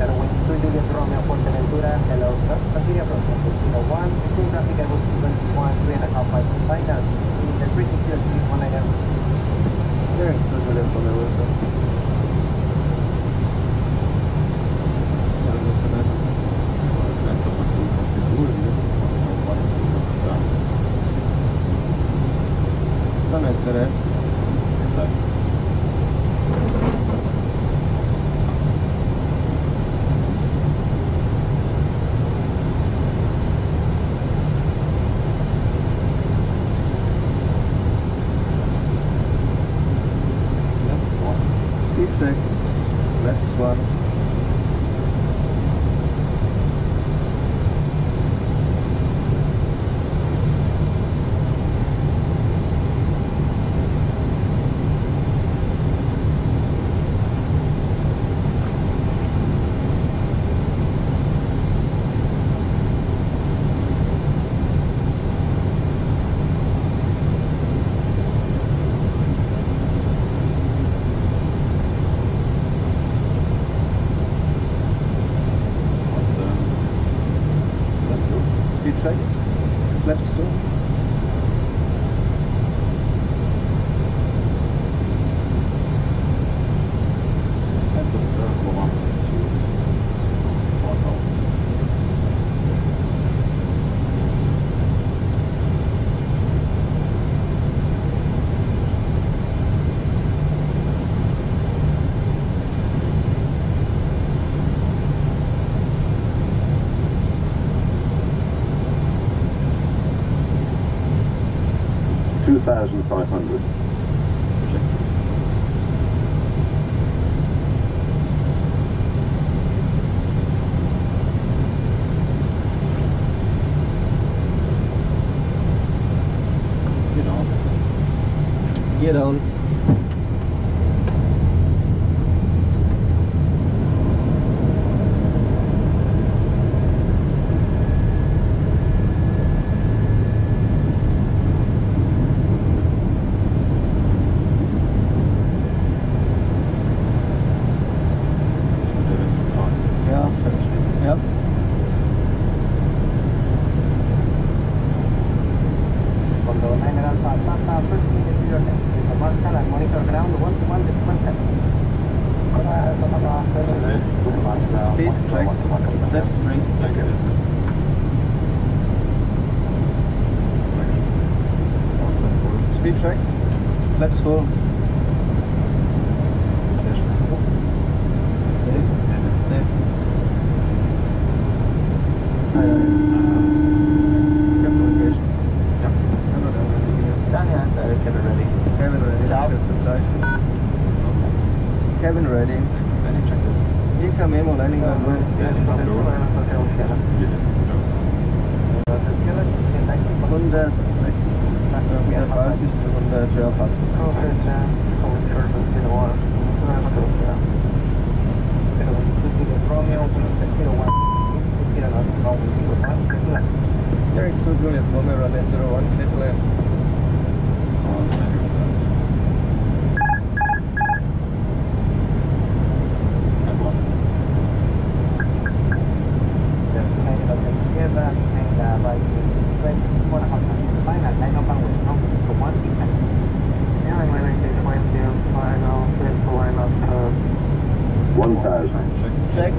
Hello, sir. Continue approaching. 1, between traffic level 21, 3.5 miles to final. The bridge is 19. There is still left on the road. Dann ist der check, left one. Check, flaps two. $2,500. Get on. Yep. Cuando 9 Alpha, Papa, first meeting to your next. The marshal and monitor ground 1-1 displaced. Speed check, left string. Speed check, flaps full. Cabin ready. Hier Memo landing on road. 106, 130 zu 100, ja passt. Derek Studio, jetzt wollen wir Runway 01, clear to land. Check.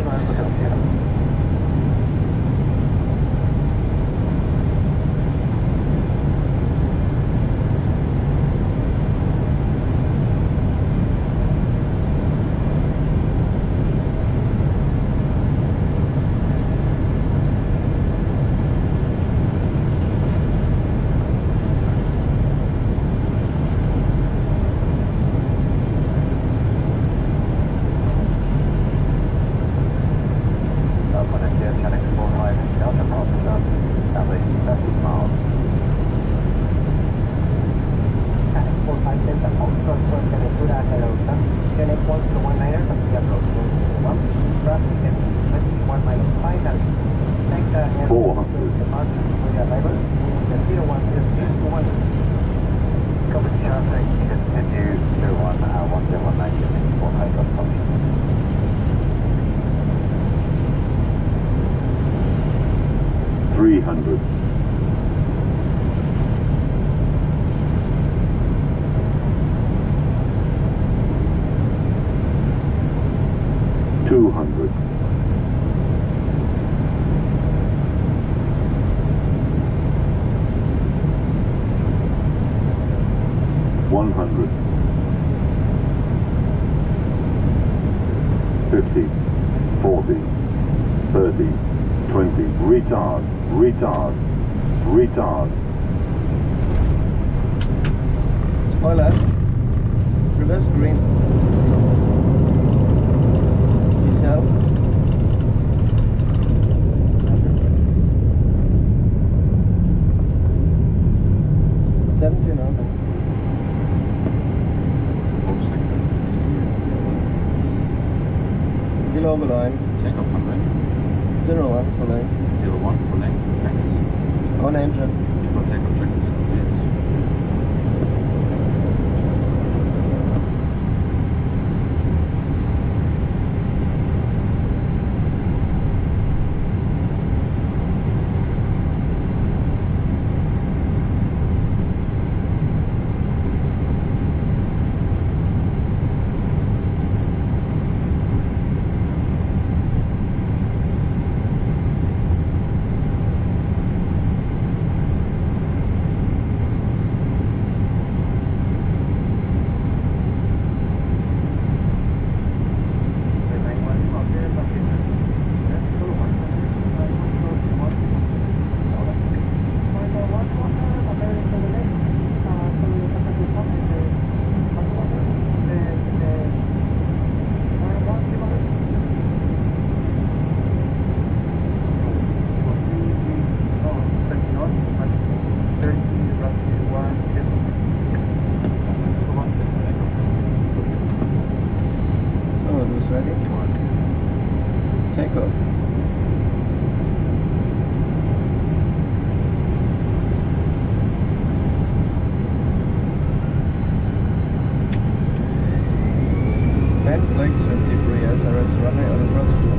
300. 200. 100. 50. 40. 30. 20. Retard. Retard. Retard. Spoiler. Reverse green. Please help. 70 knots. Below the line. Takeoff runway. 01 for length. 01 for length. Thanks. On engine. Before takeoff check is complete. Ready? Takeoff. Bend legs 53 SRS runway on the first floor.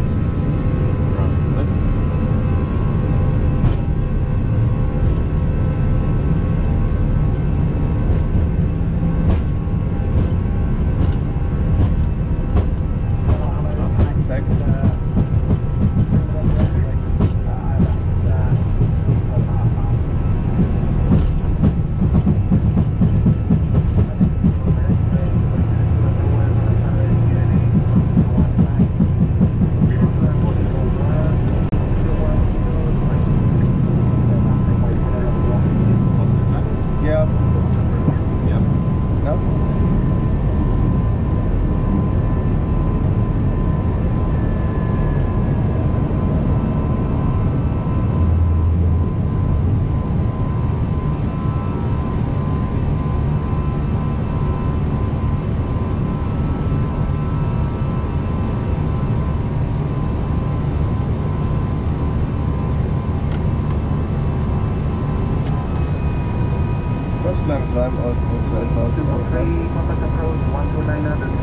Climb out for 12,000 Contact approach 12900.